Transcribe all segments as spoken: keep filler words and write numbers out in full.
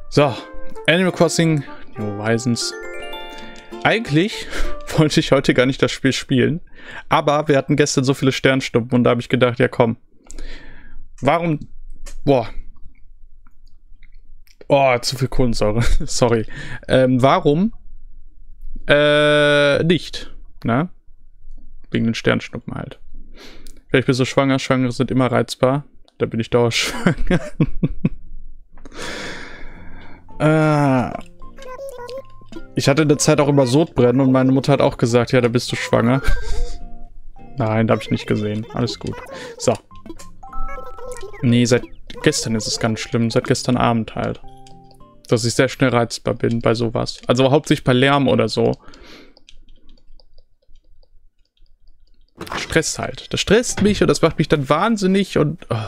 So, Animal Crossing New Horizons. Eigentlich wollte ich heute gar nicht das Spiel spielen, aber wir hatten gestern so viele Sternschnuppen und da habe ich gedacht, ja komm, warum, boah, oh, zu viel Kohlensäure, sorry, ähm, warum äh, nicht, ne? Wegen den Sternschnuppen halt. Vielleicht bist du schwanger, Schwangere sind immer reizbar, da bin ich dauerschwanger. äh, Ich hatte in der Zeit auch immer Sodbrennen und meine Mutter hat auch gesagt, ja, da bist du schwanger. Nein, da habe ich nicht gesehen. Alles gut. So. Nee, seit gestern ist es ganz schlimm. Seit gestern Abend halt. Dass ich sehr schnell reizbar bin bei sowas. Also hauptsächlich bei Lärm oder so. Stress halt. Das stresst mich und das macht mich dann wahnsinnig und... Oh.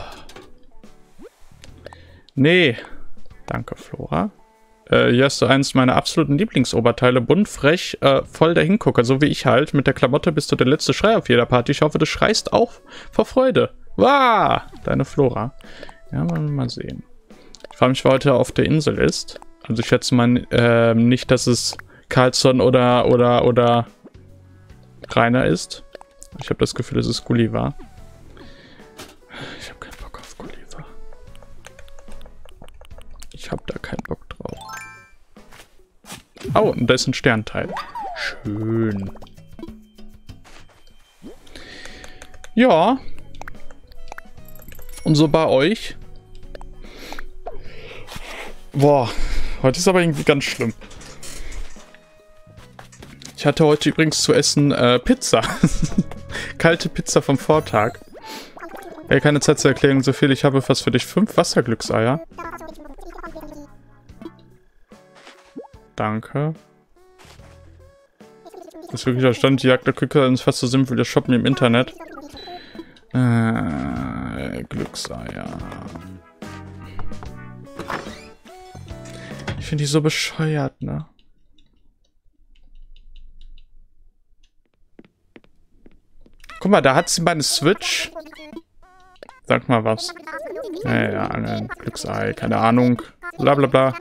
Nee. Danke, Flora. Äh, hier hast du eins meiner absoluten Lieblingsoberteile. Bunt, frech, äh, voll der Hingucker. So wie ich halt. Mit der Klamotte bist du der letzte Schrei auf jeder Party. Ich hoffe, du schreist auch vor Freude. Wow! Deine Flora. Ja, wollen wir mal sehen. Ich frage mich, wer heute auf der Insel ist. Also ich schätze mal äh, nicht, dass es Carlson oder, oder, oder Rainer ist. Ich habe das Gefühl, es ist Gulliver. Ich habe keinen Bock auf Gulliver. Ich habe da keinen Bock drauf. Oh, und da ist ein Sternteil. Schön. Ja. Und so bei euch? Boah, heute ist aber irgendwie ganz schlimm. Ich hatte heute übrigens zu essen äh, Pizza. Kalte Pizza vom Vortag. Ey, keine Zeit zur Erklärung, so viel. Ich habe fast für dich fünf Wasserglückseier. Danke. Das ist wirklich der Stand. Die Jagd der Küker ist fast so simpel wie das Shoppen im Internet. Äh, Glückseier. Ich finde die so bescheuert, ne? Guck mal, da hat sie meine Switch. Sag mal was. Naja, ein Glücksei, keine Ahnung. Blablabla.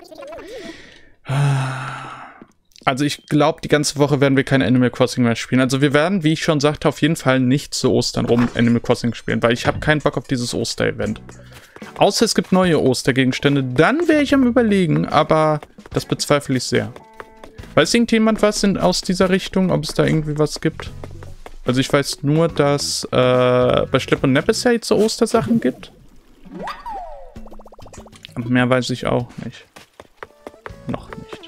Also ich glaube, die ganze Woche werden wir kein Animal Crossing mehr spielen. Also wir werden, wie ich schon sagte, auf jeden Fall nicht zu Ostern rum Animal Crossing spielen, weil ich habe keinen Bock auf dieses Oster-Event. Außer es gibt neue Ostergegenstände, dann wäre ich am Überlegen, aber das bezweifle ich sehr. Weiß irgendjemand was in, aus dieser Richtung, ob es da irgendwie was gibt? Also ich weiß nur, dass äh, bei Schlepp und Nepp es ja jetzt so Ostersachen gibt. Und mehr weiß ich auch nicht. Noch nicht.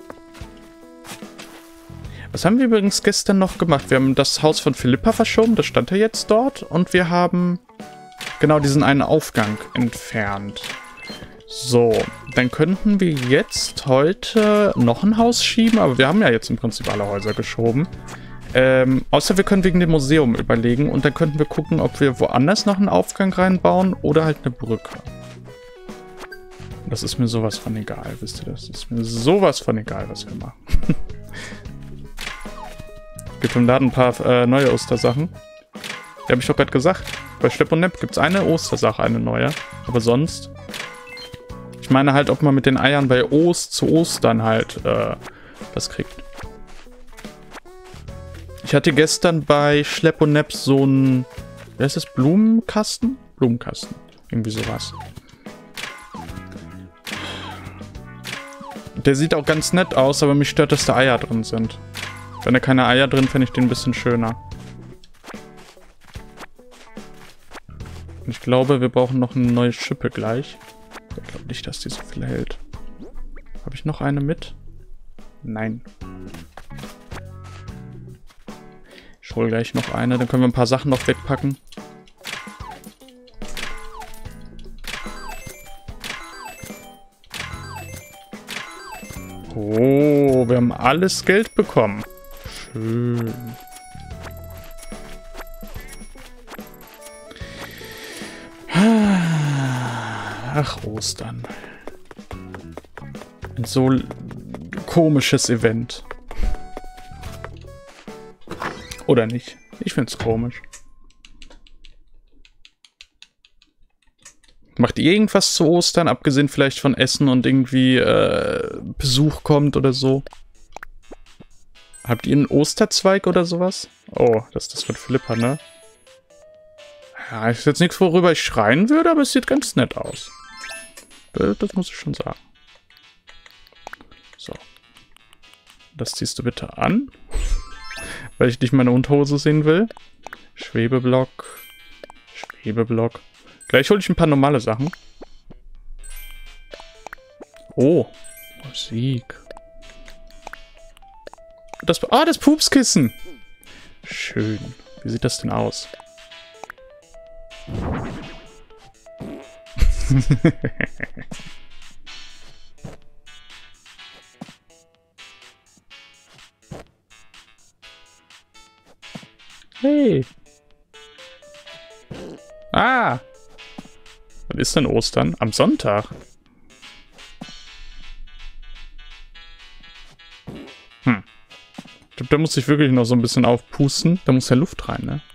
Was haben wir übrigens gestern noch gemacht? Wir haben das Haus von Philippa verschoben, das stand ja jetzt dort. Und wir haben genau diesen einen Aufgang entfernt. So, dann könnten wir jetzt heute noch ein Haus schieben, aber wir haben ja jetzt im Prinzip alle Häuser geschoben. Ähm, außer wir können wegen dem Museum überlegen und dann könnten wir gucken, ob wir woanders noch einen Aufgang reinbauen oder halt eine Brücke. Das ist mir sowas von egal, wisst ihr das? Das ist mir sowas von egal, was wir machen. Gibt im Laden ein paar äh, neue Ostersachen. Die habe ich doch gerade gesagt. Bei Schlepp und Nepp gibt es eine Ostersache, eine neue. Aber sonst... Ich meine halt, ob man mit den Eiern bei Ost zu Ostern halt äh, was kriegt. Ich hatte gestern bei Schlepp und Nepp so ein... Wer ist das? Blumenkasten? Blumenkasten. Irgendwie sowas. Der sieht auch ganz nett aus, aber mich stört, dass da Eier drin sind. Wenn da keine Eier drin, fände ich den ein bisschen schöner. Und ich glaube, wir brauchen noch eine neue Schippe gleich. Ich glaube nicht, dass die so viel hält. Habe ich noch eine mit? Nein. Ich hole gleich noch eine, dann können wir ein paar Sachen noch wegpacken. Oh, wir haben alles Geld bekommen. Schön. Ach, Ostern. Ein so komisches Event. Oder nicht? Ich find's komisch. Macht ihr irgendwas zu Ostern, abgesehen vielleicht von Essen und irgendwie äh, Besuch kommt oder so? Habt ihr einen Osterzweig oder sowas? Oh, das ist das von Philippa, ne? Ja, ist jetzt nichts, worüber ich schreien würde, aber es sieht ganz nett aus. Das, das muss ich schon sagen. So. Das ziehst du bitte an. Weil ich nicht meine Unterhose sehen will. Schwebeblock. Schwebeblock. Gleich hole ich ein paar normale Sachen. Oh, Musik. Das, ah, das Pupskissen. Schön. Wie sieht das denn aus? Hey. Ah. Wann ist denn Ostern? Am Sonntag. Hm. Ich glaube, da muss ich wirklich noch so ein bisschen aufpusten. Da muss ja Luft rein, ne?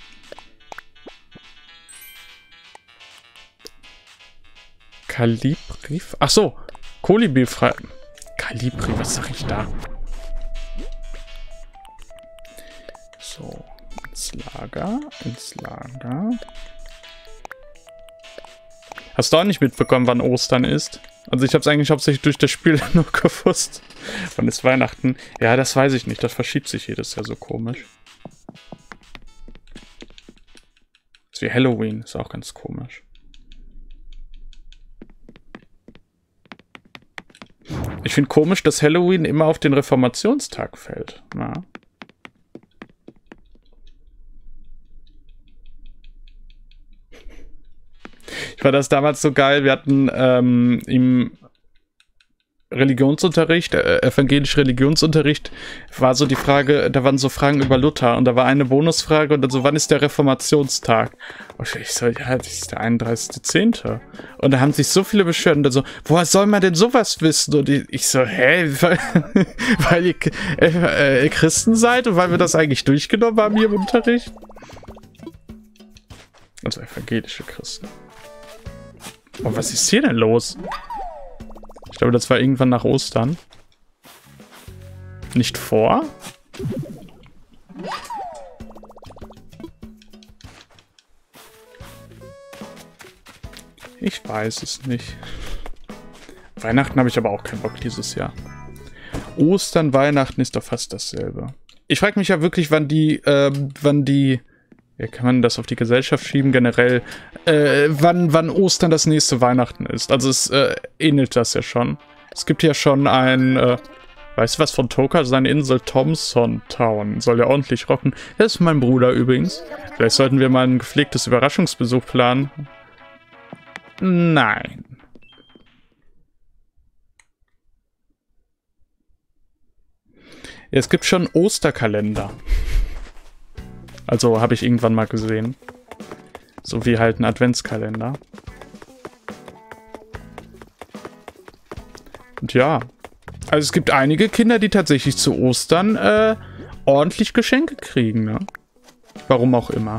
Kalibri. Ach so. Kolibri frei. Kalibri, was sag ich da? So. Ins Lager. Ins Lager. Hast du auch nicht mitbekommen, wann Ostern ist? Also ich habe es eigentlich hauptsächlich durch das Spiel nur gewusst. Wann ist Weihnachten? Ja, das weiß ich nicht. Das verschiebt sich jedes Jahr so komisch. Das ist wie Halloween. Ist auch ganz komisch. Ich finde komisch, dass Halloween immer auf den Reformationstag fällt. Na? Ich fand das damals so geil. Wir hatten ähm, im Religionsunterricht, äh, evangelisch Religionsunterricht, war so die Frage, da waren so Fragen über Luther und da war eine Bonusfrage und dann so, wann ist der Reformationstag? Und ich so, ja, das ist der einunddreißigste zehnte Und da haben sich so viele beschwert und dann so, woher soll man denn sowas wissen? Und ich, ich so, hä? Weil, weil ihr äh, äh, Christen seid und weil wir das eigentlich durchgenommen haben hier im Unterricht? Also evangelische Christen. Oh, was ist hier denn los? Ich glaube, das war irgendwann nach Ostern. Nicht vor? Ich weiß es nicht. Weihnachten habe ich aber auch keinen Bock dieses Jahr. Ostern, Weihnachten ist doch fast dasselbe. Ich frage mich ja wirklich, wann die, äh, wann die... Ja, kann man das auf die Gesellschaft schieben generell? Äh, wann, wann Ostern das nächste Weihnachten ist. Also es äh, ähnelt das ja schon. Es gibt ja schon ein, äh, weißt du was von Toka? Seine Insel Thompson Town. Soll ja ordentlich rocken. Das ist mein Bruder übrigens. Vielleicht sollten wir mal ein gepflegtes Überraschungsbesuch planen. Nein. Ja, es gibt schon Osterkalender. Also habe ich irgendwann mal gesehen. So wie halt ein Adventskalender. Und ja. Also es gibt einige Kinder, die tatsächlich zu Ostern äh, ordentlich Geschenke kriegen, ne? Warum auch immer.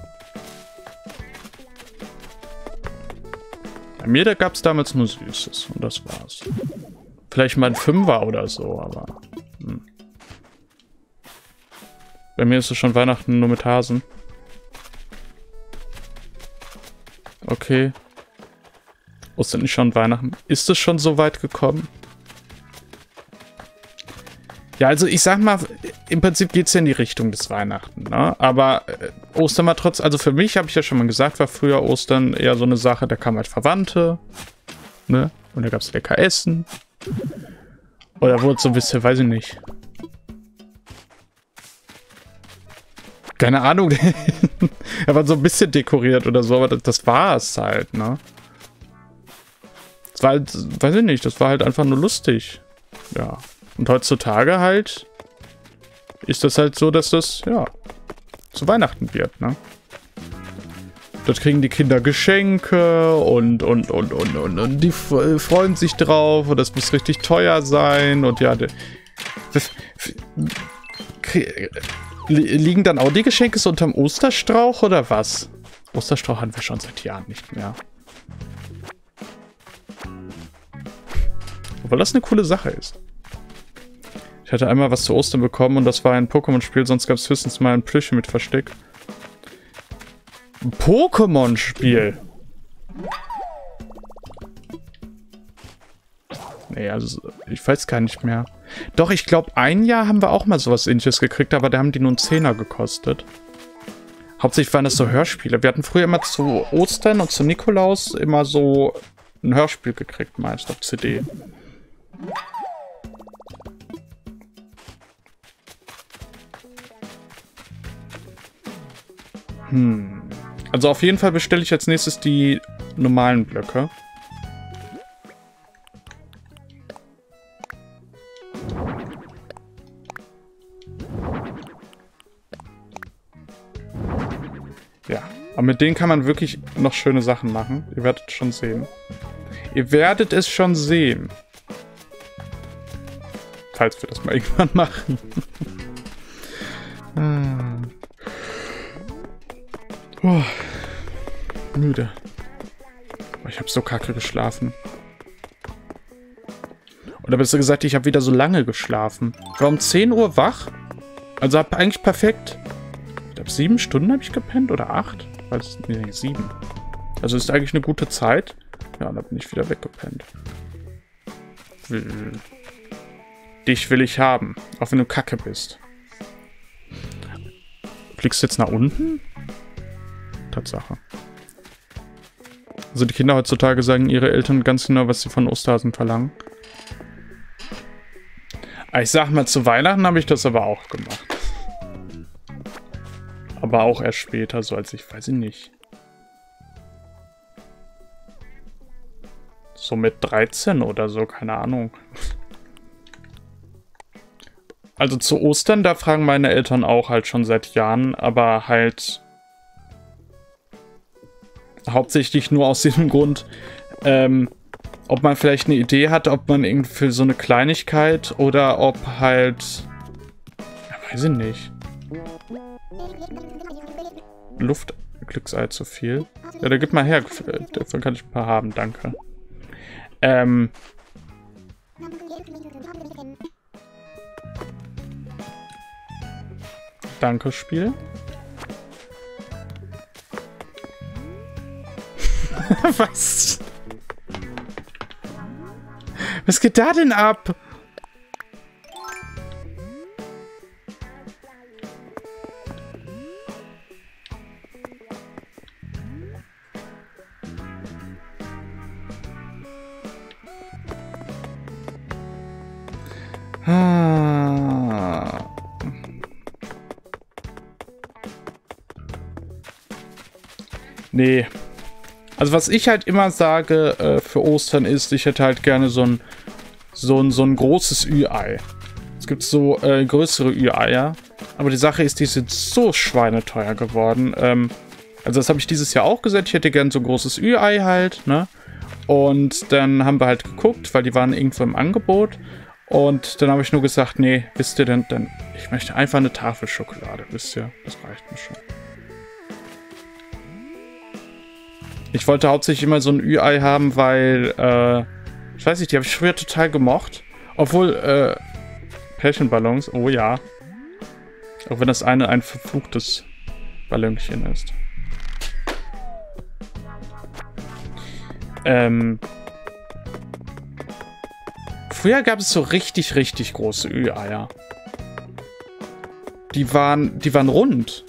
Bei mir, da gab es damals nur Süßes. Und das war's. Vielleicht mal ein Fünfer oder so, aber... Hm. Bei mir ist es schon Weihnachten nur mit Hasen. Okay. Ostern ist schon Weihnachten. Ist es schon so weit gekommen? Ja, also ich sag mal, im Prinzip geht es ja in die Richtung des Weihnachten, ne? Aber äh, Ostern war trotz, also für mich, habe ich ja schon mal gesagt, war früher Ostern eher so eine Sache, da kamen halt Verwandte, ne? Und da gab es lecker Essen. Oder wurde so ein bisschen, weiß ich nicht... Keine Ahnung, er war so ein bisschen dekoriert oder so, aber das, das war es halt, ne? Das war halt, weiß ich nicht, das war halt einfach nur lustig. Ja. Und heutzutage halt ist das halt so, dass das, ja, zu Weihnachten wird, ne? Dort kriegen die Kinder Geschenke und, und, und, und, und, und die freuen sich drauf und das muss richtig teuer sein und ja, das, das, liegen dann auch die Geschenke so unterm Osterstrauch oder was? Osterstrauch hatten wir schon seit Jahren nicht mehr. Obwohl das eine coole Sache ist. Ich hatte einmal was zu Ostern bekommen und das war ein Pokémon-Spiel, sonst gab es höchstens mal ein Plüschchen mit Versteck. Ein Pokémon-Spiel! Nee, also ich weiß gar nicht mehr. Doch, ich glaube, ein Jahr haben wir auch mal sowas Ähnliches gekriegt, aber da haben die nur einen Zehner gekostet. Hauptsächlich waren das so Hörspiele. Wir hatten früher immer zu Ostern und zu Nikolaus immer so ein Hörspiel gekriegt, meist auf C D. Hm. Also auf jeden Fall bestelle ich als nächstes die normalen Blöcke. Ja, aber mit denen kann man wirklich noch schöne Sachen machen. Ihr werdet schon sehen. Ihr werdet es schon sehen. Falls wir das mal irgendwann machen. ah. oh. Müde. Ich habe so kacke geschlafen. Oder besser gesagt, ich habe wieder so lange geschlafen. Ich war um zehn Uhr wach. Also hab eigentlich perfekt... Ich glaube, sieben Stunden habe ich gepennt. Oder acht? Weiß nicht, nee, sieben. Also ist eigentlich eine gute Zeit. Ja, und dann bin ich wieder weggepennt. Dich will ich haben. Auch wenn du kacke bist. Fliegst du jetzt nach unten? Tatsache. Also die Kinder heutzutage sagen ihre Eltern ganz genau, was sie von Osterhasen verlangen. Ich sag mal, zu Weihnachten habe ich das aber auch gemacht. Aber auch erst später, so als ich, weiß ich nicht. So mit dreizehn oder so, keine Ahnung. Also zu Ostern, da fragen meine Eltern auch halt schon seit Jahren, aber halt hauptsächlich nur aus diesem Grund, ähm, ob man vielleicht eine Idee hat, ob man irgendwie für so eine Kleinigkeit oder ob halt, ja, weiß ich nicht. Luftglücksei zu viel. Ja, da gib mal her, davon kann ich ein paar haben, danke. Ähm. Danke, Spiel. Was? Was geht da denn ab? Ah. Nee. Also was ich halt immer sage äh, für Ostern ist, ich hätte halt gerne so ein so ein, so ein großes Ü-Ei. Es gibt so äh, größere Ü-Eier, aber die Sache ist, die sind so schweineteuer geworden. Ähm, also das habe ich dieses Jahr auch gesagt, ich hätte gerne so ein großes Ü-Ei halt, ne? Und dann haben wir halt geguckt, weil die waren irgendwo im Angebot. Und dann habe ich nur gesagt, nee, wisst ihr denn, denn ich möchte einfach eine Tafel Schokolade, wisst ihr, das reicht mir schon. Ich wollte hauptsächlich immer so ein Ü-Ei haben, weil, äh, ich weiß nicht, die habe ich früher total gemocht. Obwohl, äh, Pärchenballons, oh ja. Auch wenn das eine ein verfluchtes Ballonchen ist. Ähm... Früher gab es so richtig, richtig große Ü-Eier. Die waren, die waren rund.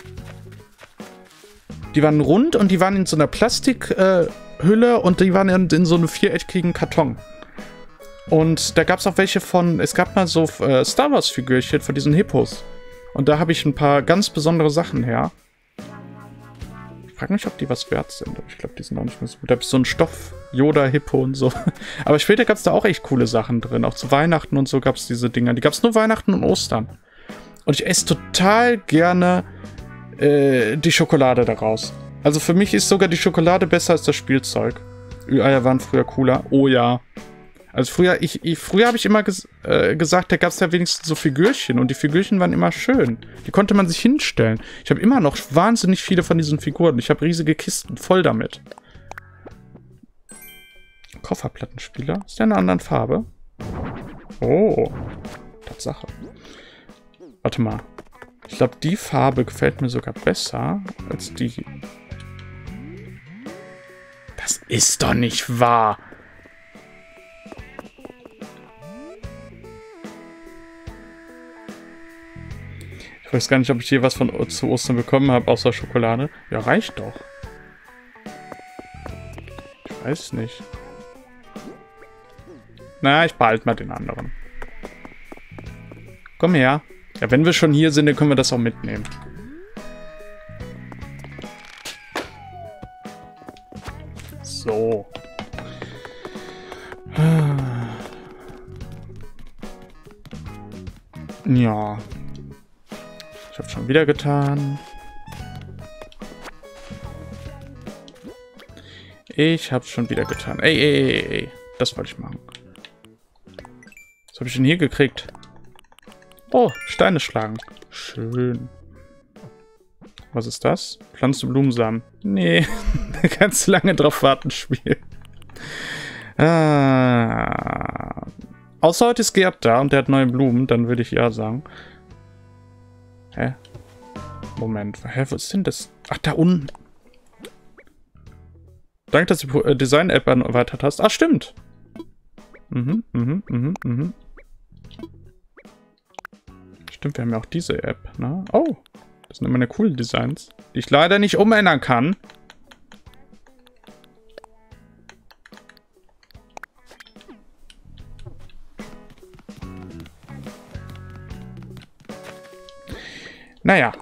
Die waren rund und die waren in so einer Plastikhülle äh, und die waren in, in so einem viereckigen Karton. Und da gab es auch welche von, es gab mal so äh, Star Wars Figürchen von diesen Hippos. Und da habe ich ein paar ganz besondere Sachen her. Ich frage mich, ob die was wert sind. Aber ich glaube, die sind auch nicht mehr so gut. Da habe ich so einen Stoff, Yoda, Hippo und so. Aber später gab es da auch echt coole Sachen drin. Auch zu Weihnachten und so gab es diese Dinger. Die gab es nur Weihnachten und Ostern. Und ich esse total gerne äh, die Schokolade daraus. Also für mich ist sogar die Schokolade besser als das Spielzeug. Ü-Eier waren früher cooler. Oh ja. Also früher, ich, ich, früher habe ich immer ges äh, gesagt, da gab es ja wenigstens so Figürchen. Und die Figürchen waren immer schön. Die konnte man sich hinstellen. Ich habe immer noch wahnsinnig viele von diesen Figuren. Ich habe riesige Kisten voll damit. Kofferplattenspieler. Ist der in einer anderen Farbe? Oh, Tatsache. Warte mal. Ich glaube, die Farbe gefällt mir sogar besser als die. Das ist doch nicht wahr. Ich weiß gar nicht, ob ich hier was von zu Ostern bekommen habe, außer Schokolade. Ja, reicht doch. Ich weiß nicht. Na, ich behalte mal den anderen. Komm her. Ja, wenn wir schon hier sind, dann können wir das auch mitnehmen. So. Ja. Ich habe schon wieder getan. Ich habe schon wieder getan. Ey, ey, ey, ey. Das wollte ich machen. Was habe ich denn hier gekriegt? Oh, Steine schlagen. Schön. Was ist das? Pflanze Blumensamen. Nee, da kannst du lange drauf warten, Spiel. Ah. Außer heute ist Gerd da und der hat neue Blumen, dann würde ich ja sagen. Hä? Moment, hä, wo ist denn das? Ach, da unten. Danke, dass du die Design-App erweitert hast. Ach, stimmt. Mhm, mhm, mhm, mhm. Stimmt, wir haben ja auch diese App, ne? Oh, das sind immer meine coolen Designs, die ich leider nicht umändern kann. Naja.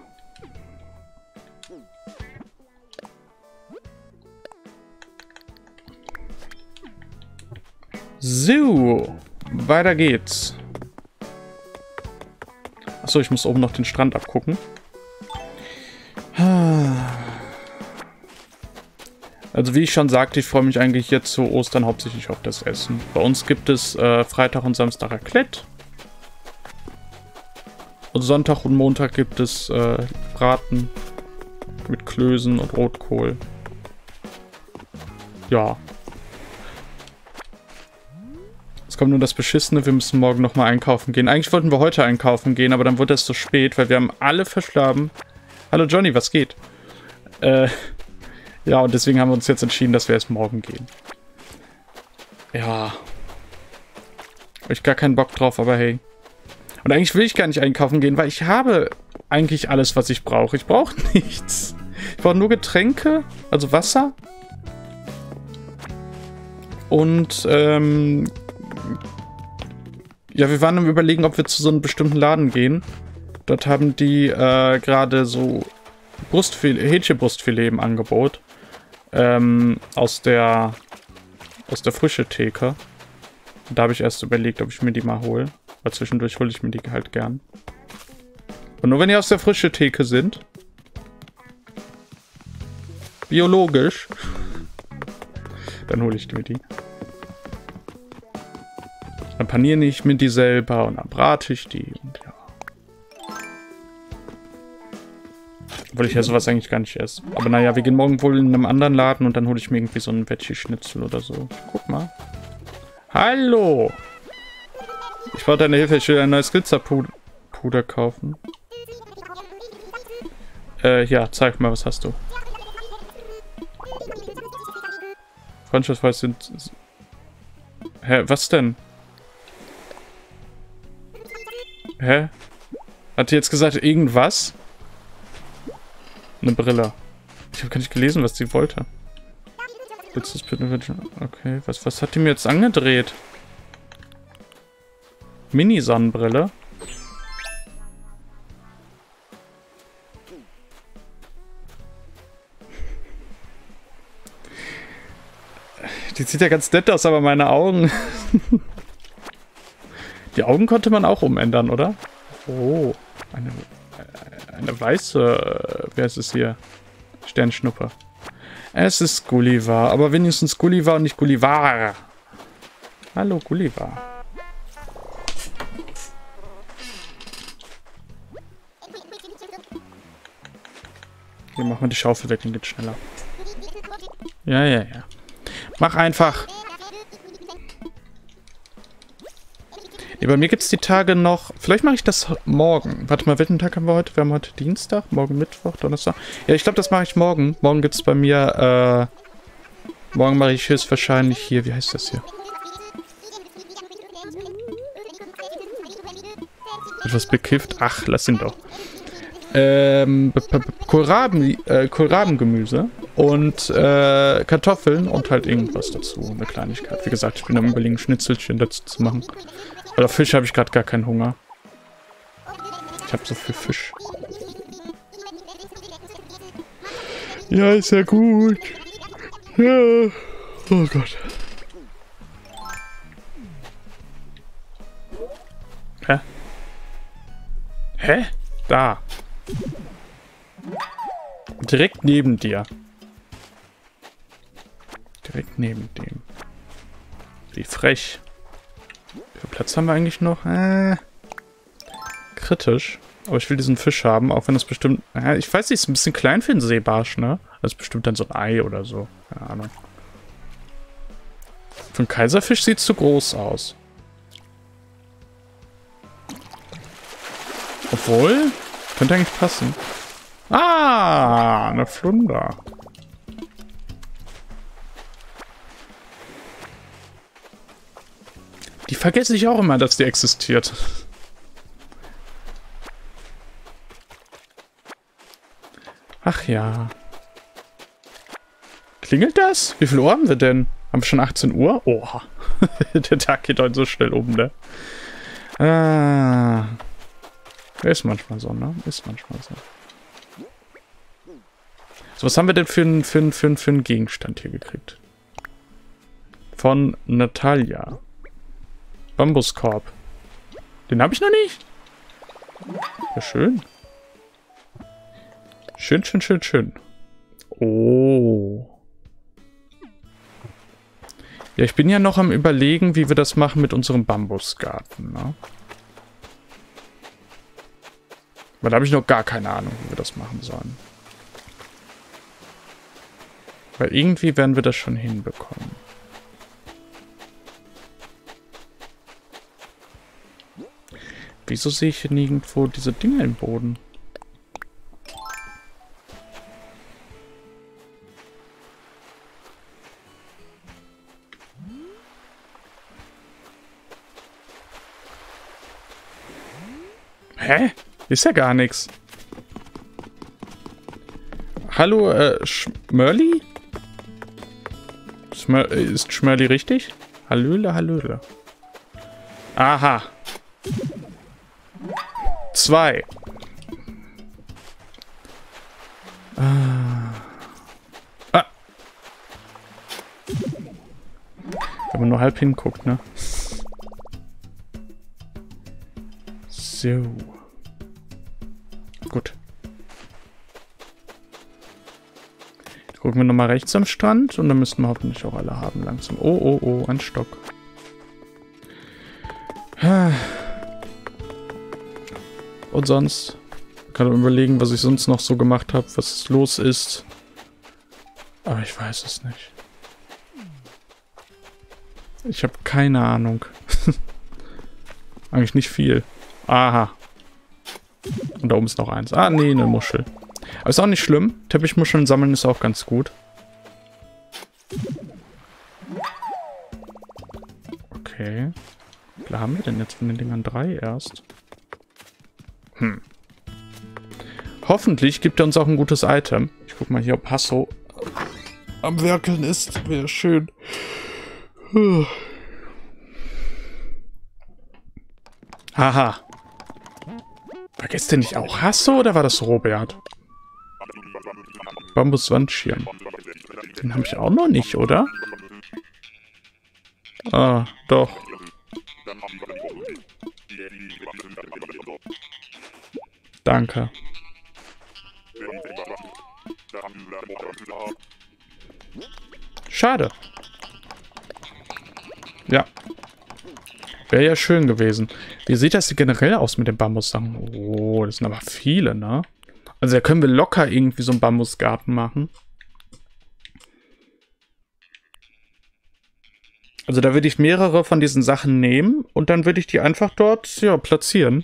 So, weiter geht's. Achso, ich muss oben noch den Strand abgucken. Also wie ich schon sagte, ich freue mich eigentlich jetzt zu Ostern hauptsächlich auf das Essen. Bei uns gibt es äh, Freitag und Samstag Raclette. Und Sonntag und Montag gibt es äh, Braten mit Klößen und Rotkohl. Ja. Es kommt nur das Beschissene, wir müssen morgen nochmal einkaufen gehen. Eigentlich wollten wir heute einkaufen gehen, aber dann wurde es so spät, weil wir haben alle verschlafen. Hallo Johnny, was geht? Äh, ja, und deswegen haben wir uns jetzt entschieden, dass wir erst morgen gehen. Ja. Hab ich gar keinen Bock drauf, aber hey. Und eigentlich will ich gar nicht einkaufen gehen, weil ich habe eigentlich alles, was ich brauche. Ich brauche nichts. Ich brauche nur Getränke, also Wasser. Und, ähm... ja, wir waren am Überlegen, ob wir zu so einem bestimmten Laden gehen. Dort haben die äh, gerade so Brustfilet, Hähnchenbrustfilet im Angebot. Ähm, aus der aus der frische Theke. Und da habe ich erst überlegt, ob ich mir die mal hole. Weil zwischendurch hole ich mir die halt gern. Und nur wenn die aus der frische Theke sind. Biologisch. Dann hole ich mir die. Dann paniere ich mir die selber und dann brate ich die. Und ja. Obwohl ich ja sowas eigentlich gar nicht esse. Aber naja, wir gehen morgen wohl in einem anderen Laden und dann hole ich mir irgendwie so einen Veggie-Schnitzel oder so. Guck mal. Hallo! Ich brauche deine Hilfe, ich will ein neues Glitzerpuder kaufen. Äh, ja, zeig mal, was hast du? Freundschaftsweise sind... Hä, was denn? Hä? Hat die jetzt gesagt, irgendwas? Eine Brille. Ich habe gar nicht gelesen, was sie wollte. Okay, was, was hat die mir jetzt angedreht? Mini-Sonnenbrille? Die sieht ja ganz nett aus, aber meine Augen... Die Augen konnte man auch umändern, oder? Oh, eine, eine weiße... Wer ist es hier? Sternschnuppe. Es ist Gulliver, aber wenigstens Gulliver und nicht Gullivar. Hallo, Gulliver. Hier, machen wir die Schaufel weg, dann geht schneller. Ja, ja, ja. Mach einfach. Ja, bei mir gibt es die Tage noch... Vielleicht mache ich das morgen. Warte mal, welchen Tag haben wir heute? Wir haben heute Dienstag, morgen Mittwoch, Donnerstag. Ja, ich glaube, das mache ich morgen. Morgen gibt es bei mir... Äh, morgen mache ich höchstwahrscheinlich hier... Wie heißt das hier? Etwas bekifft? Ach, lass ihn doch. Ähm, Kohlraben, äh, Kohlrabengemüse und äh, Kartoffeln und halt irgendwas dazu, eine Kleinigkeit. Wie gesagt, ich bin am Überlegen, Schnitzelchen dazu zu machen. Weil auf Fisch habe ich gerade gar keinen Hunger. Ich habe so viel Fisch. Ja, ist ja gut. Ja. Oh Gott. Hä? Hä? Da. Direkt neben dir. Direkt neben dem. Wie frech. Wie viel Platz haben wir eigentlich noch? Äh, kritisch. Aber ich will diesen Fisch haben, auch wenn das bestimmt... Äh, ich weiß nicht, ist ein bisschen klein für einen Seebarsch, ne? Das ist bestimmt dann so ein Ei oder so. Keine Ahnung. Für einen Kaiserfisch sieht es zu groß aus. Obwohl, könnte eigentlich passen. Ah, eine Flunder. Die vergesse ich auch immer, dass die existiert. Ach ja. Klingelt das? Wie viel Uhr haben wir denn? Haben wir schon achtzehn Uhr? Oha. Der Tag geht heute so schnell um, ne? Ah... Ist manchmal so, ne? Ist manchmal so. So, was haben wir denn für einen für einen, für einen, für einen Gegenstand hier gekriegt? Von Natalia. Bambuskorb. Den habe ich noch nicht. Ja, schön. Schön, schön, schön, schön. Oh. Ja, ich bin ja noch am Überlegen, wie wir das machen mit unserem Bambusgarten, ne? Weil da habe ich noch gar keine Ahnung, wie wir das machen sollen. Weil irgendwie werden wir das schon hinbekommen. Wieso sehe ich hier nirgendwo diese Dinge im Boden? Hä? Ist ja gar nichts. Hallo, äh, Schmörli? Schmör ist Schmörli richtig? Hallöle, hallöle. Aha. Zwei. Ah. Ah. Wenn man nur halb hinguckt, ne? So. Gut. Gucken wir nochmal rechts am Strand und dann müssten wir hoffentlich auch alle haben langsam. Oh, oh, oh, ein Stock. Und sonst? Ich kann überlegen, was ich sonst noch so gemacht habe, was los ist. Aber ich weiß es nicht. Ich habe keine Ahnung. Eigentlich nicht viel. Aha. Und da oben ist noch eins. Ah, nee, eine Muschel. Aber ist auch nicht schlimm. Teppichmuscheln sammeln ist auch ganz gut. Okay. Wie viele haben wir denn jetzt von den Dingern? Drei erst. Hm. Hoffentlich gibt er uns auch ein gutes Item. Ich guck mal hier, ob Hasso am Werkeln ist. Wäre schön. Haha. Vergesst ihr nicht auch Hasso oder war das Robert? Bambuswandschirm. Den habe ich auch noch nicht, oder? Ah, doch. Danke. Schade. Ja. Wäre ja schön gewesen. Wie sieht das generell aus mit den Bambussachen? Oh, das sind aber viele, ne? Also da können wir locker irgendwie so einen Bambusgarten machen. Also da würde ich mehrere von diesen Sachen nehmen und dann würde ich die einfach dort, ja, platzieren.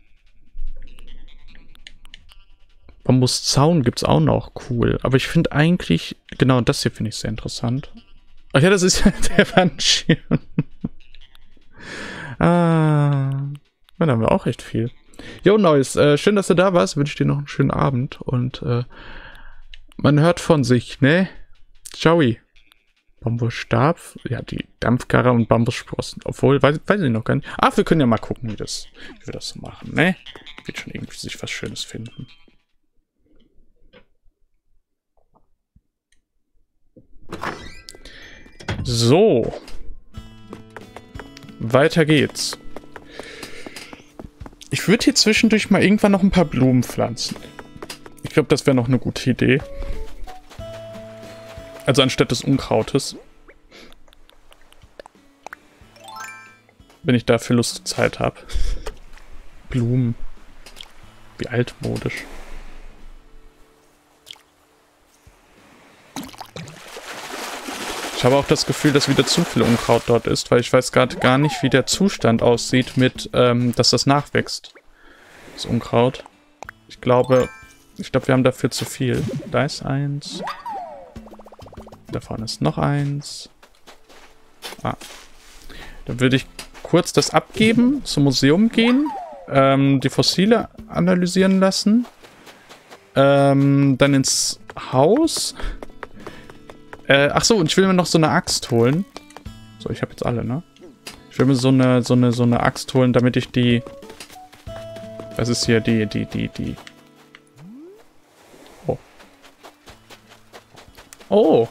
Bambuszaun gibt es auch noch. Cool. Aber ich finde eigentlich, genau das hier finde ich sehr interessant. Ach ja, das ist ja der Wandschirm. Ah. Dann haben wir auch recht viel. Jo, Neues. Äh, schön, dass du da warst. Wünsche dir noch einen schönen Abend. Und äh, man hört von sich, ne? Ciao. Bambusstab. Ja, die Dampfkarre und Bambussprossen. Obwohl, weiß, weiß ich noch gar nicht. Ah, wir können ja mal gucken, wie, das, wie wir das so machen, ne? Wird schon irgendwie sich was Schönes finden. So. Weiter geht's. Ich würde hier zwischendurch mal irgendwann noch ein paar Blumen pflanzen. Ich glaube, das wäre noch eine gute Idee. Also anstatt des Unkrautes. Wenn ich dafür Lust und Zeit habe. Blumen. Wie altmodisch. Ich habe auch das Gefühl, dass wieder zu viel Unkraut dort ist, weil ich weiß gerade gar nicht, wie der Zustand aussieht mit, ähm, dass das nachwächst. Das Unkraut. Ich glaube, ich glaube, wir haben dafür zu viel. Da ist eins. Da vorne ist noch eins. Ah. Dann würde ich kurz das abgeben, zum Museum gehen, ähm, die Fossile analysieren lassen, ähm, dann ins Haus. Äh, ach so, und ich will mir noch so eine Axt holen. So, ich habe jetzt alle, ne? Ich will mir so eine, so eine, so eine Axt holen, damit ich die... Was ist hier? Die, die, die, die... Oh. Oh!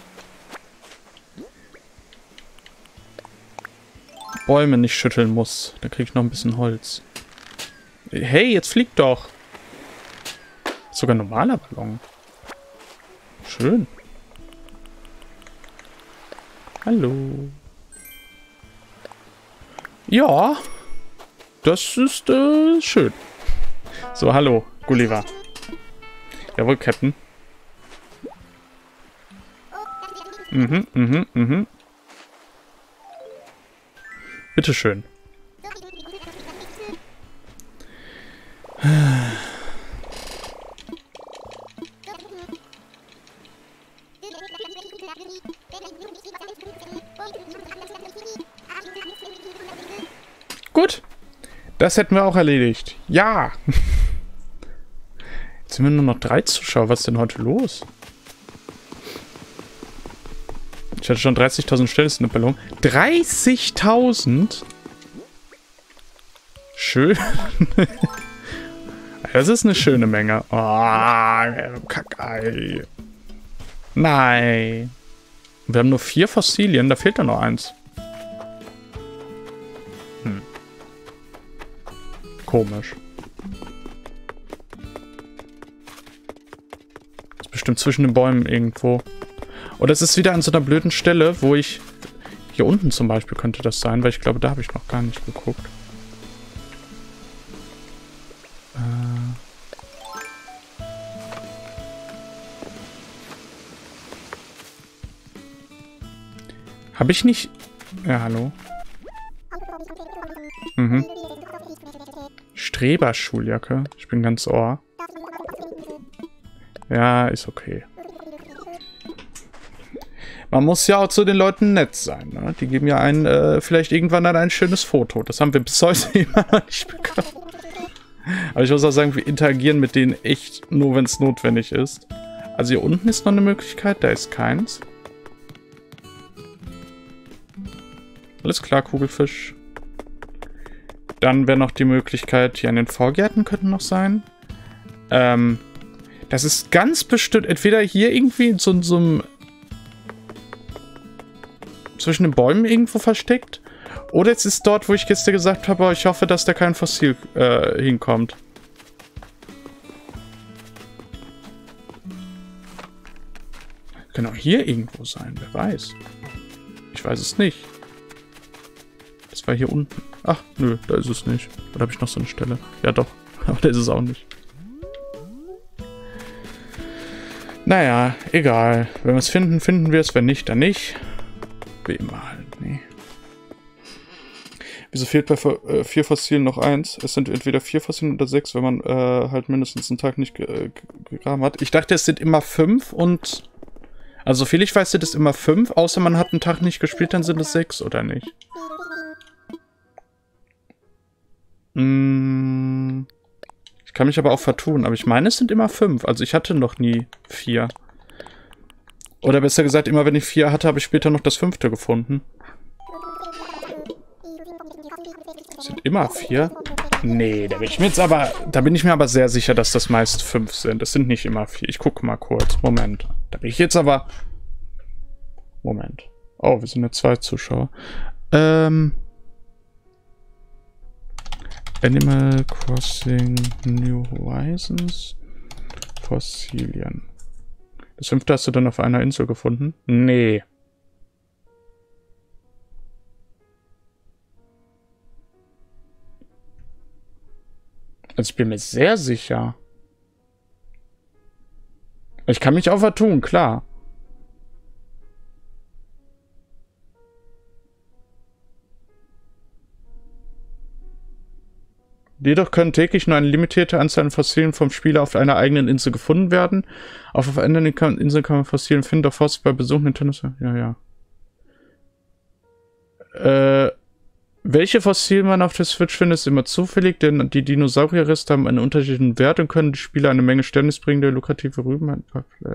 Bäume nicht schütteln muss. Da kriege ich noch ein bisschen Holz. Hey, jetzt fliegt doch! Sogar ein normaler Ballon. Schön. Hallo. Ja, das ist äh, schön. So, hallo, Gulliver. Jawohl, Captain. Mhm, mhm, mhm. Bitteschön. Gut. Das hätten wir auch erledigt. Ja. Jetzt sind wir nur noch drei Zuschauer. Was ist denn heute los? Ich hatte schon dreißigtausend Stellen in der Ballon. dreißigtausend? Schön. Das ist eine schöne Menge. Oh, Kackei. Nein. Wir haben nur vier Fossilien. Da fehlt ja noch eins. Hm. Komisch. Ist bestimmt zwischen den Bäumen irgendwo. Oder es ist wieder an so einer blöden Stelle, wo ich... Hier unten zum Beispiel könnte das sein, weil ich glaube, da habe ich noch gar nicht geguckt. Äh... Habe ich nicht... Ja, hallo. Mhm. Streberschuljacke. Ich bin ganz ohr. Ja, ist okay. Man muss ja auch zu den Leuten nett sein, ne? Die geben ja ein, äh, vielleicht irgendwann dann ein schönes Foto. Das haben wir bis heute immer noch nicht bekommen. Aber ich muss auch sagen, wir interagieren mit denen echt nur, wenn es notwendig ist. Also hier unten ist noch eine Möglichkeit, da ist keins. Alles klar, Kugelfisch. Dann wäre noch die Möglichkeit, hier an den Vorgärten könnten noch sein. Ähm, das ist ganz bestimmt entweder hier irgendwie in so, so einem... zwischen den Bäumen irgendwo versteckt. Oder es ist dort, wo ich gestern gesagt habe, ich hoffe, dass da kein Fossil äh, hinkommt. Kann auch hier irgendwo sein, wer weiß. Ich weiß es nicht. Das war hier unten. Ach, nö, da ist es nicht. Oder habe ich noch so eine Stelle? Ja, doch. Aber da ist es auch nicht. Naja, egal. Wenn wir es finden, finden wir es. Wenn nicht, dann nicht. Wie immer halt, nee. Wieso fehlt bei äh, vier Fossilen noch eins? Es sind entweder vier Fossilien oder sechs, wenn man äh, halt mindestens einen Tag nicht ge äh, gegraben hat. Ich dachte, es sind immer fünf und... Also soviel ich weiß, sind es immer fünf, außer man hat einen Tag nicht gespielt, dann sind es sechs, oder nicht? Hm, ich kann mich aber auch vertun, aber ich meine, es sind immer fünf. Also ich hatte noch nie vier. Oder besser gesagt, immer wenn ich vier hatte, habe ich später noch das fünfte gefunden. Sind immer vier? Nee, da bin ich mir jetzt aber, da bin ich mir aber sehr sicher, dass das meist fünf sind. Es sind nicht immer vier. Ich gucke mal kurz. Moment. Da bin ich jetzt aber... Moment. Oh, wir sind jetzt zwei Zuschauer. Ähm... Animal Crossing New Horizons. Fossilien. Das fünfte hast du dann auf einer Insel gefunden? Nee. Also ich bin mir sehr sicher. Ich kann mich auch vertun, klar. Jedoch können täglich nur eine limitierte Anzahl an Fossilien vom Spieler auf einer eigenen Insel gefunden werden. Auf anderen Inseln kann man Fossilien finden, doch Forst bei Besuch Nintendo. Ja, ja. Äh, welche Fossilien man auf der Switch findet, ist immer zufällig, denn die Dinosaurierreste haben einen unterschiedlichen Wert und können die Spieler eine Menge Sternis bringen, der lukrative Rüben hat.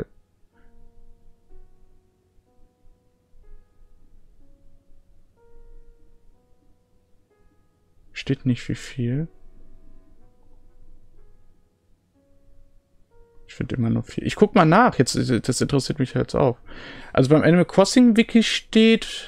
Steht nicht wie viel. Ich finde immer nur vier. Ich guck mal nach. Jetzt, das interessiert mich jetzt auch. Also beim Animal Crossing Wiki steht...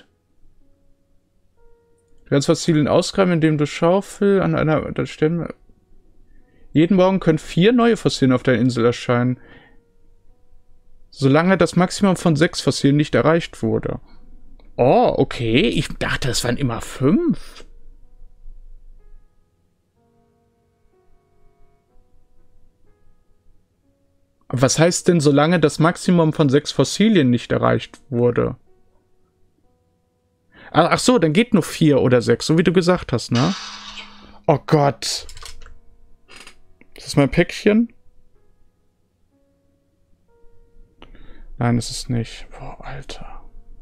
Du kannst Fossilien ausgraben, indem du Schaufel an einer... Da stellen, jeden Morgen können vier neue Fossilien auf der Insel erscheinen. Solange das Maximum von sechs Fossilien nicht erreicht wurde. Oh, okay. Ich dachte, es waren immer fünf. Was heißt denn, solange das Maximum von sechs Fossilien nicht erreicht wurde? Ach so, dann geht nur vier oder sechs, so wie du gesagt hast, ne? Oh Gott. Ist das mein Päckchen? Nein, ist es nicht. Boah, Alter.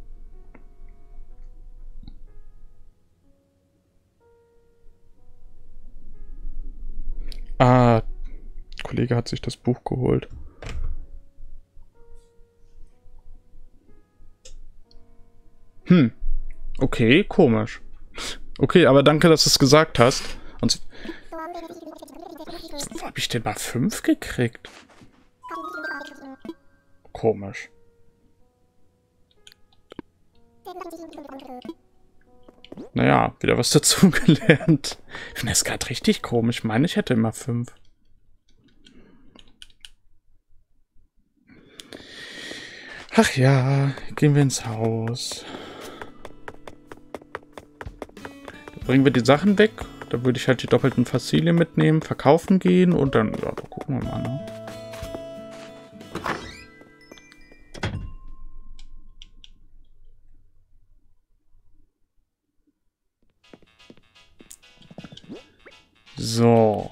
Ah, der Kollege hat sich das Buch geholt. Hm. Okay, komisch. Okay, aber danke, dass du es gesagt hast. Und wo habe ich denn mal fünf gekriegt? Komisch. Naja, wieder was dazu gelernt. Ich finde das gerade richtig komisch. Ich meine, ich hätte immer fünf. Ach ja, gehen wir ins Haus. Bringen wir die Sachen weg. Da würde ich halt die doppelten Fossilien mitnehmen, verkaufen gehen und dann, ja, gucken wir mal, ne? So.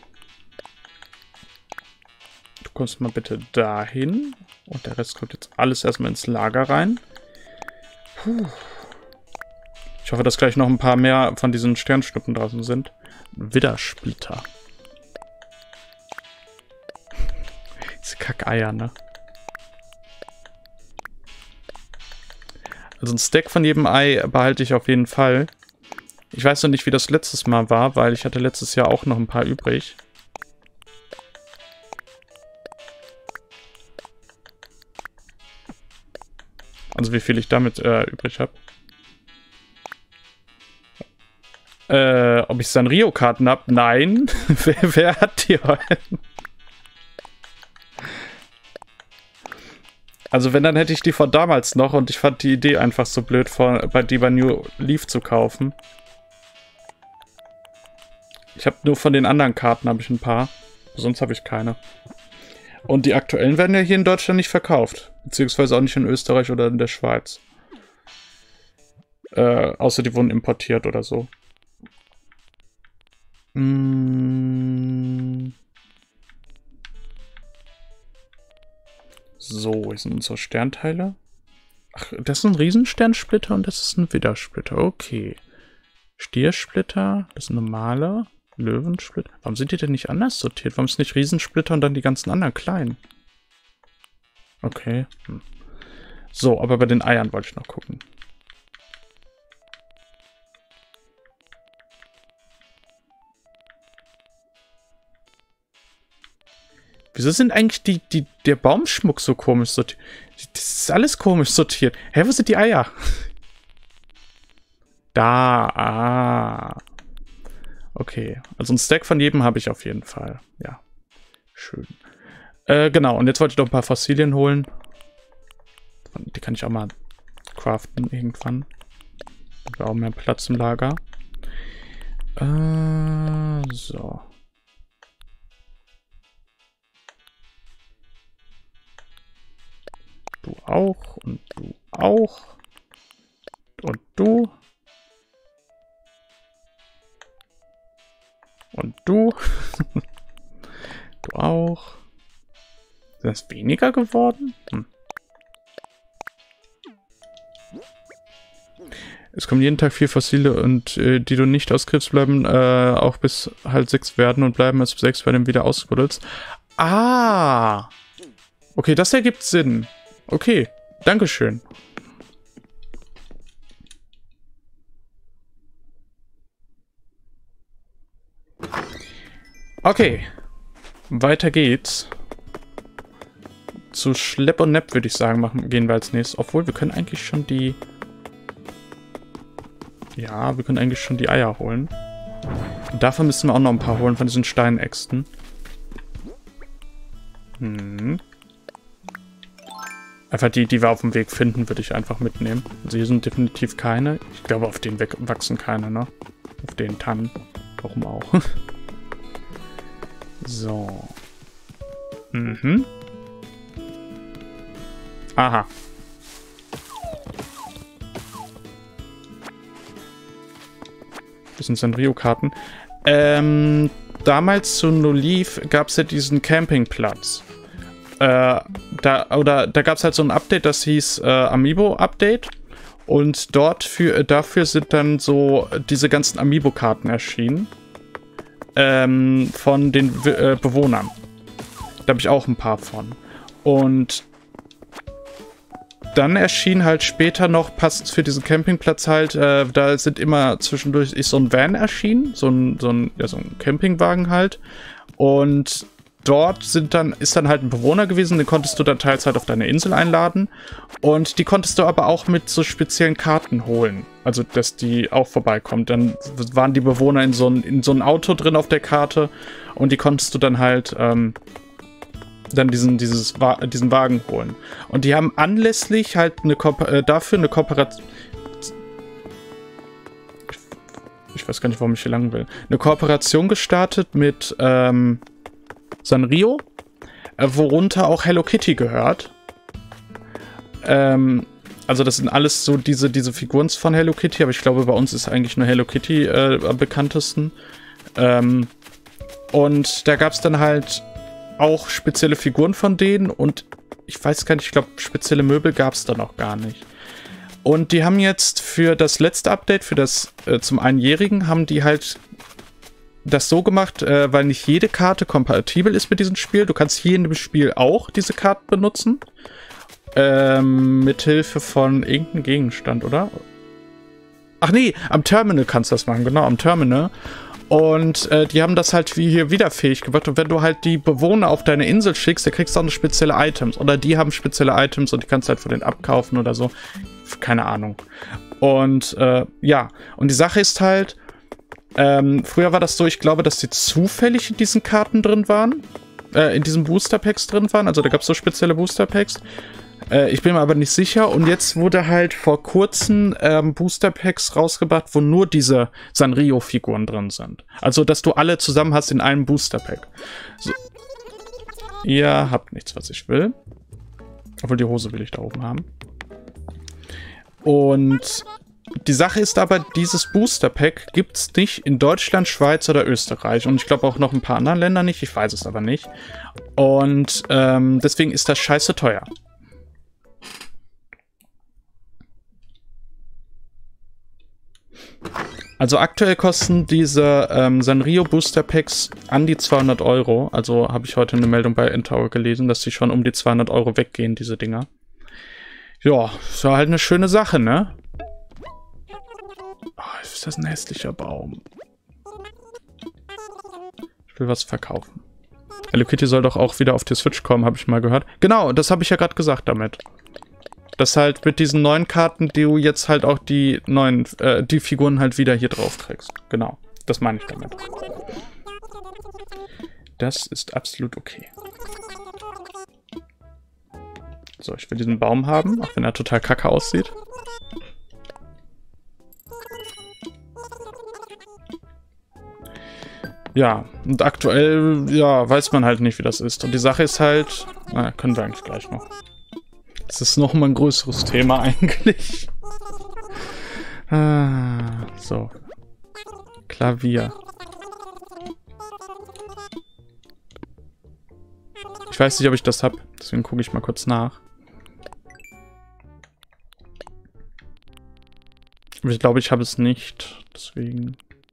Du kommst mal bitte dahin. Und der Rest kommt jetzt alles erstmal ins Lager rein. Puh. Ich hoffe, dass gleich noch ein paar mehr von diesen Sternschnuppen draußen sind. Widdersplitter. Diese Kackeier, ne? Also ein Stack von jedem Ei behalte ich auf jeden Fall. Ich weiß noch nicht, wie das letztes Mal war, weil ich hatte letztes Jahr auch noch ein paar übrig. Also wie viel ich damit äh, übrig habe. Äh, ob ich Sanrio-Karten habe? Nein. wer, wer hat die heute? Also wenn, dann hätte ich die von damals noch und ich fand die Idee einfach so blöd, vor, bei, die bei New Leaf zu kaufen. Ich habe nur von den anderen Karten habe ich ein paar. Sonst habe ich keine. Und die aktuellen werden ja hier in Deutschland nicht verkauft. Beziehungsweise auch nicht in Österreich oder in der Schweiz. Äh, außer die wurden importiert oder so. Mm. So, hier sind unsere Sternteile. Ach, das ist ein Riesensternsplitter und das ist ein Widdersplitter. Okay. Stiersplitter, das ist normale. Löwensplitter. Warum sind die denn nicht anders sortiert? Warum ist nicht Riesensplitter und dann die ganzen anderen kleinen? Okay. Hm. So, aber bei den Eiern wollte ich noch gucken. Wieso sind eigentlich die, die, der Baumschmuck so komisch sortiert? Das ist alles komisch sortiert. Hä, wo sind die Eier? Da, ah. Okay, also ein Stack von jedem habe ich auf jeden Fall. Ja, schön. Äh, genau, und jetzt wollte ich noch ein paar Fossilien holen. Die kann ich auch mal craften irgendwann. Wir haben auch mehr Platz im Lager. Äh, so. Du auch und du auch. Und du. Und du. Du auch. Ist das weniger geworden? Hm. Es kommen jeden Tag vier Fossile und äh, die du nicht auskriegst, bleiben äh, auch bis halt sechs werden und bleiben als sechs, wenn du wieder ausbuddelst. Ah! Okay, das ergibt Sinn. Okay, dankeschön. Okay, weiter geht's. Zu Schlepp und Nepp würde ich sagen, machen, gehen wir als nächstes. Obwohl, wir können eigentlich schon die... Ja, wir können eigentlich schon die Eier holen. Und dafür müssen wir auch noch ein paar holen von diesen Steinäxten. Hm. Einfach die, die wir auf dem Weg finden, würde ich einfach mitnehmen. Also hier sind definitiv keine. Ich glaube, auf denen wachsen keine, ne? Auf den Tannen. Warum auch? So. Mhm. Aha. Das sind Sanrio-Karten. Ähm, damals zu No Leaf gab es ja diesen Campingplatz. Äh, da, oder da gab es halt so ein Update, das hieß äh, Amiibo-Update. Und dort für, dafür sind dann so diese ganzen Amiibo-Karten erschienen. Ähm, von den äh, Bewohnern. Da habe ich auch ein paar von. Und dann erschien halt später noch, passend für diesen Campingplatz halt, äh, da sind immer zwischendurch ist so ein Van erschienen, so ein, so ein, ja, so ein Campingwagen halt. Und dort sind dann, ist dann halt ein Bewohner gewesen, den konntest du dann teils halt auf deine Insel einladen. Und die konntest du aber auch mit so speziellen Karten holen. Also, dass die auch vorbeikommt. Dann waren die Bewohner in so ein, in so ein Auto drin auf der Karte und die konntest du dann halt, ähm, dann diesen, dieses, diesen Wagen holen. Und die haben anlässlich halt eine Ko äh, dafür eine Kooperation. Ich, ich weiß gar nicht, warum ich hier lang will. Eine Kooperation gestartet mit ähm, Sanrio, äh, worunter auch Hello Kitty gehört. Ähm, also das sind alles so diese, diese Figuren von Hello Kitty, aber ich glaube, bei uns ist eigentlich nur Hello Kitty äh, am bekanntesten. Ähm, und da gab es dann halt auch spezielle Figuren von denen und ich weiß gar nicht, ich glaube, spezielle Möbel gab es da noch gar nicht. Und die haben jetzt für das letzte Update, für das äh, zum Einjährigen, haben die halt das so gemacht, äh, weil nicht jede Karte kompatibel ist mit diesem Spiel. Du kannst hier in dem Spiel auch diese Karten benutzen. Ähm, mithilfe von irgendeinem Gegenstand, oder? Ach nee, am Terminal kannst du das machen, genau, am Terminal. Und äh, die haben das halt wie hier wieder fähig gemacht. Und wenn du halt die Bewohner auf deine Insel schickst, dann kriegst du auch eine spezielle Items. Oder die haben spezielle Items und die kannst du halt von denen abkaufen oder so. Keine Ahnung. Und äh, ja, und die Sache ist halt, ähm, früher war das so, ich glaube, dass die zufällig in diesen Karten drin waren. Äh, in diesen Booster Packs drin waren. Also da gab es so spezielle Booster Packs. Äh, ich bin mir aber nicht sicher. Und jetzt wurde halt vor kurzem ähm, Booster Packs rausgebracht, wo nur diese Sanrio-Figuren drin sind. Also, dass du alle zusammen hast in einem Booster Pack. So. Ihr habt nichts, was ich will. Obwohl, die Hose will ich da oben haben. Und Die Sache ist aber, dieses Booster Pack gibt es nicht in Deutschland, Schweiz oder Österreich. Und ich glaube auch noch ein paar anderen Ländern nicht. Ich weiß es aber nicht. Und ähm, deswegen ist das scheiße teuer. Also aktuell kosten diese ähm, Sanrio Booster Packs an die zweihundert Euro. Also habe ich heute eine Meldung bei N-Tower gelesen, dass die schon um die zweihundert Euro weggehen, diese Dinger. Ja, ist ja halt eine schöne Sache, ne? Oh, ist das ein hässlicher Baum. Ich will was verkaufen. Hello Kitty soll doch auch wieder auf die Switch kommen, habe ich mal gehört. Genau, das habe ich ja gerade gesagt damit. Dass halt mit diesen neuen Karten, du jetzt halt auch die neuen, äh, die Figuren halt wieder hier drauf kriegst. Genau, das meine ich damit. Das ist absolut okay. So, ich will diesen Baum haben, auch wenn er total kacke aussieht. Ja, und aktuell, ja, weiß man halt nicht, wie das ist. Und die Sache ist halt, na, können wir eigentlich gleich noch. Das ist noch mal ein größeres Thema eigentlich. Ah, so. Klavier. Ich weiß nicht, ob ich das habe, deswegen gucke ich mal kurz nach. Aber ich glaube, ich habe es nicht, deswegen...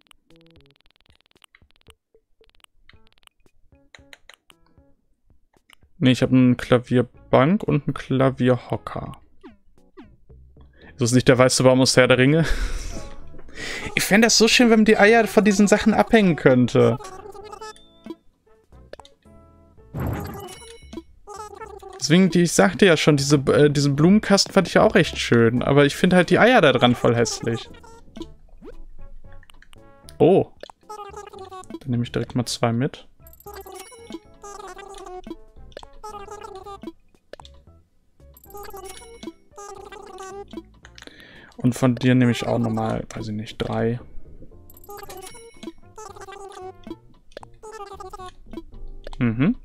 Ne, ich habe eine Klavierbank und einen Klavierhocker. Ist das nicht der weiße Baum aus Herr der Ringe? Ich fände das so schön, wenn man die Eier von diesen Sachen abhängen könnte. Deswegen, die, ich sagte ja schon, diese, äh, diesen Blumenkasten fand ich ja auch echt schön. Aber ich finde halt die Eier da dran voll hässlich. Oh. Dann nehme ich direkt mal zwei mit. Und von dir nehme ich auch nochmal, weiß ich nicht, drei. Mhm.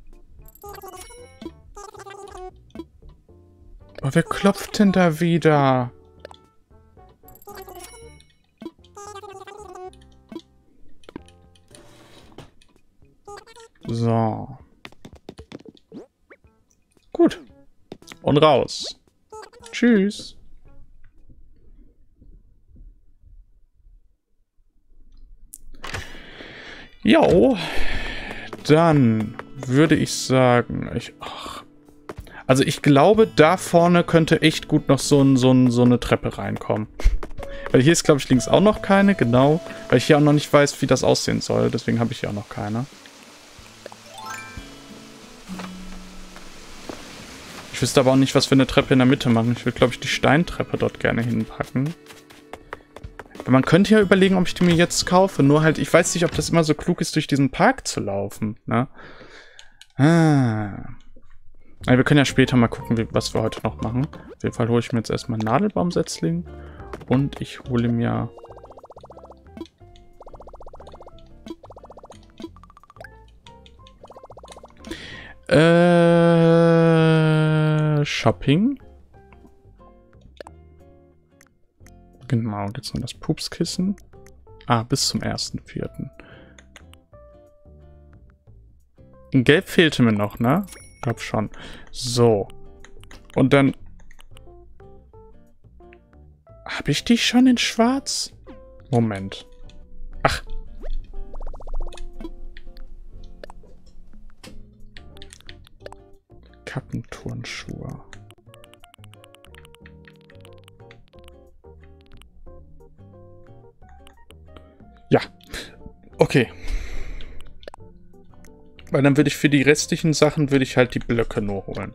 Oh, wer klopft denn da wieder? So. Gut. Und raus. Tschüss. Jo, dann würde ich sagen, ich, ach, also ich glaube, da vorne könnte echt gut noch so, ein, so, ein, so eine Treppe reinkommen. Weil hier ist, glaube ich, links auch noch keine, genau. Weil ich hier auch noch nicht weiß, wie das aussehen soll. Deswegen habe ich hier auch noch keine. Ich wüsste aber auch nicht, was wir eine Treppe in der Mitte machen. Ich würde, glaube ich, die Steintreppe dort gerne hinpacken. Man könnte ja überlegen, ob ich die mir jetzt kaufe. Nur halt, ich weiß nicht, ob das immer so klug ist, durch diesen Park zu laufen. Ne? Ah. Also wir können ja später mal gucken, wie, was wir heute noch machen. Auf jeden Fall hole ich mir jetzt erstmal einen Nadelbaumsetzling. Und ich hole mir... Äh... Shopping. Genau, jetzt noch das Pupskissen. Ah, bis zum ersten vierten Gelb fehlte mir noch, ne? Ich glaub schon. So. Und dann... Habe ich die schon in schwarz? Moment. Ach. Kappenturnschuhe. Ja, okay. Weil dann würde ich für die restlichen Sachen, würde ich halt die Blöcke nur holen.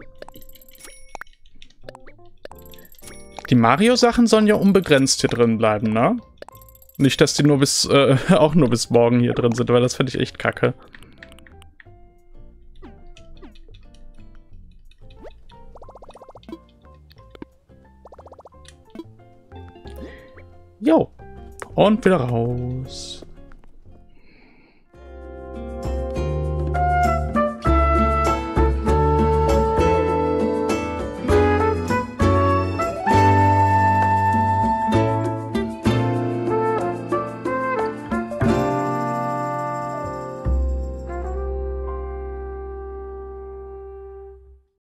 Die Mario-Sachen sollen ja unbegrenzt hier drin bleiben, ne? Nicht, dass die nur bis, äh, auch nur bis morgen hier drin sind, weil das finde ich echt kacke. Jo. Und wieder raus.